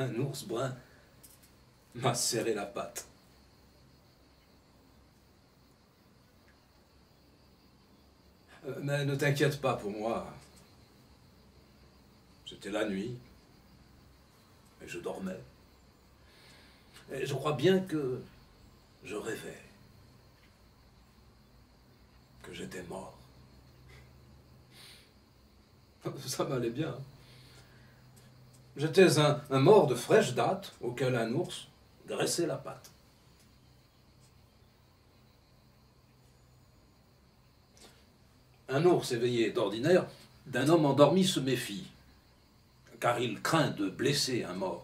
un ours brun m'a serré la patte. Mais ne t'inquiète pas pour moi. C'était la nuit, et je dormais. Et je crois bien que je rêvais, que j'étais mort. Ça m'allait bien. J'étais un mort de fraîche date auquel un ours graissait la patte. Un ours éveillé d'ordinaire d'un homme endormi se méfie, car il craint de blesser un mort.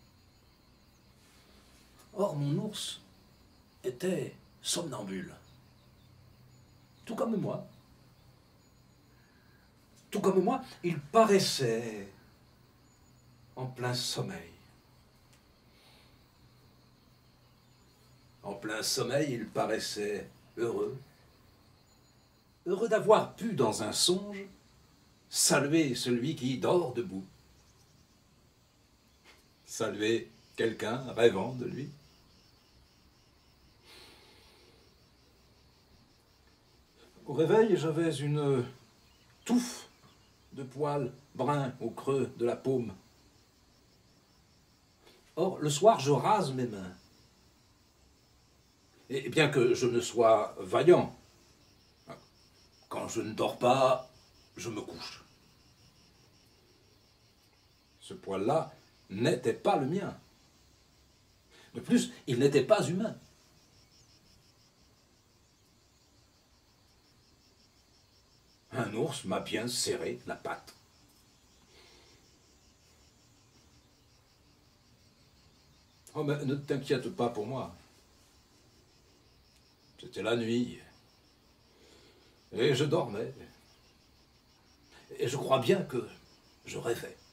Or, mon ours était somnambule, tout comme moi. Tout comme moi, il paraissait en plein sommeil. En plein sommeil, il paraissait heureux. Heureux d'avoir pu, dans un songe, saluer celui qui dort debout. Saluer quelqu'un rêvant de lui. Au réveil, j'avais une touffe de poils bruns au creux de la paume. Or, le soir, je rase mes mains. Et bien que je ne sois vaillant, quand je ne dors pas, je me couche. Ce poil-là n'était pas le mien. De plus, il n'était pas humain. Un ours m'a bien serré la patte. Oh, mais ne t'inquiète pas pour moi. C'était la nuit. Et je dormais. Et je crois bien que je rêvais.